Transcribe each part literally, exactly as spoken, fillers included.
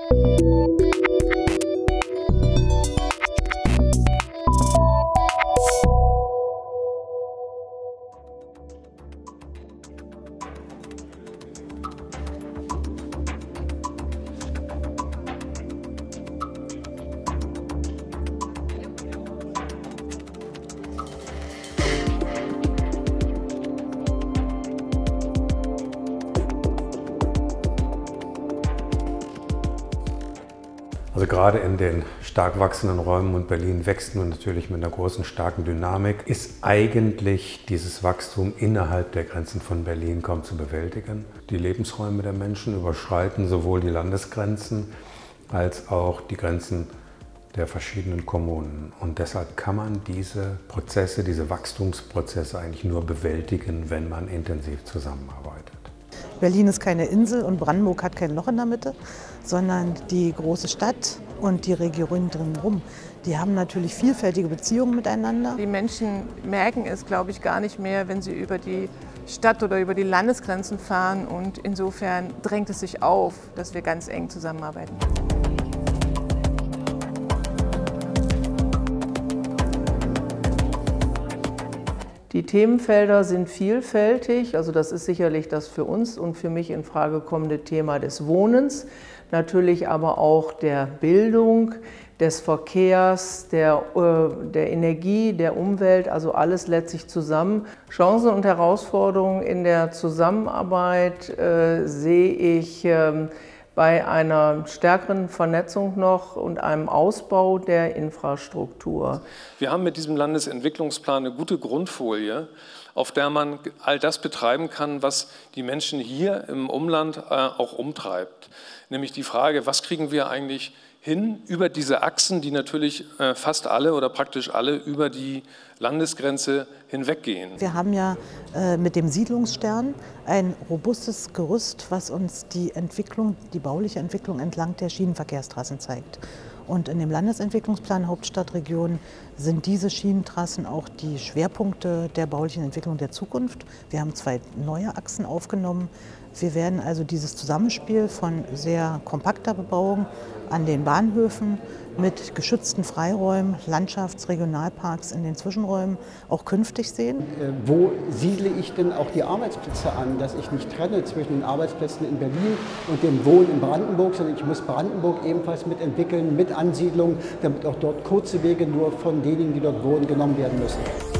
Also gerade in den stark wachsenden Räumen, und Berlin wächst nun natürlich mit einer großen, starken Dynamik, ist eigentlich dieses Wachstum innerhalb der Grenzen von Berlin kaum zu bewältigen. Die Lebensräume der Menschen überschreiten sowohl die Landesgrenzen als auch die Grenzen der verschiedenen Kommunen. Und deshalb kann man diese Prozesse, diese Wachstumsprozesse eigentlich nur bewältigen, wenn man intensiv zusammenarbeitet. Berlin ist keine Insel und Brandenburg hat kein Loch in der Mitte, sondern die große Stadt und die Region drumherum, die haben natürlich vielfältige Beziehungen miteinander. Die Menschen merken es, glaube ich, gar nicht mehr, wenn sie über die Stadt oder über die Landesgrenzen fahren, und insofern drängt es sich auf, dass wir ganz eng zusammenarbeiten. Die Themenfelder sind vielfältig, also das ist sicherlich das für uns und für mich in Frage kommende Thema des Wohnens, natürlich aber auch der Bildung, des Verkehrs, der, äh, der Energie, der Umwelt, also alles letztlich zusammen. Chancen und Herausforderungen in der Zusammenarbeit äh, sehe ich äh, bei einer stärkeren Vernetzung noch und einem Ausbau der Infrastruktur. Wir haben mit diesem Landesentwicklungsplan eine gute Grundfolie, auf der man all das betreiben kann, was die Menschen hier im Umland äh, auch umtreibt. Nämlich die Frage, was kriegen wir eigentlich hin über diese Achsen, die natürlich äh, fast alle oder praktisch alle über die Landesgrenze hinweggehen. Wir haben ja äh, mit dem Siedlungsstern ein robustes Gerüst, was uns die Entwicklung, die bauliche Entwicklung entlang der Schienenverkehrstrassen zeigt. Und in dem Landesentwicklungsplan Hauptstadtregion sind diese Schienentrassen auch die Schwerpunkte der baulichen Entwicklung der Zukunft. Wir haben zwei neue Achsen aufgenommen. Wir werden also dieses Zusammenspiel von sehr kompakter Bebauung an den Bahnhöfen mit geschützten Freiräumen, Landschafts-, Regionalparks in den Zwischenräumen auch künftig sehen. Wo siedle ich denn auch die Arbeitsplätze an, dass ich nicht trenne zwischen den Arbeitsplätzen in Berlin und dem Wohnen in Brandenburg, sondern ich muss Brandenburg ebenfalls mitentwickeln, mit Ansiedlung, damit auch dort kurze Wege nur von denjenigen, die dort wohnen, genommen werden müssen.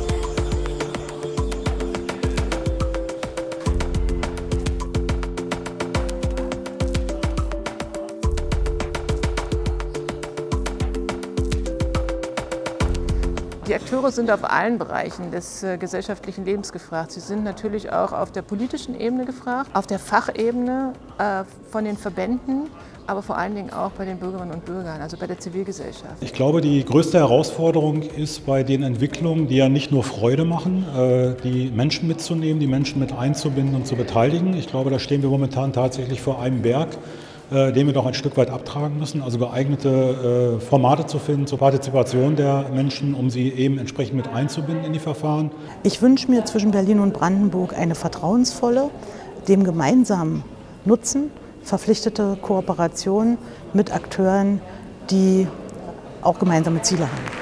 Die Akteure sind auf allen Bereichen des äh, gesellschaftlichen Lebens gefragt. Sie sind natürlich auch auf der politischen Ebene gefragt, auf der Fachebene äh, von den Verbänden, aber vor allen Dingen auch bei den Bürgerinnen und Bürgern, also bei der Zivilgesellschaft. Ich glaube, die größte Herausforderung ist bei den Entwicklungen, die ja nicht nur Freude machen, äh, die Menschen mitzunehmen, die Menschen mit einzubinden und zu beteiligen. Ich glaube, da stehen wir momentan tatsächlich vor einem Berg, den wir doch ein Stück weit abtragen müssen, also geeignete äh, Formate zu finden zur Partizipation der Menschen, um sie eben entsprechend mit einzubinden in die Verfahren. Ich wünsche mir zwischen Berlin und Brandenburg eine vertrauensvolle, dem gemeinsamen Nutzen verpflichtete Kooperation mit Akteuren, die auch gemeinsame Ziele haben.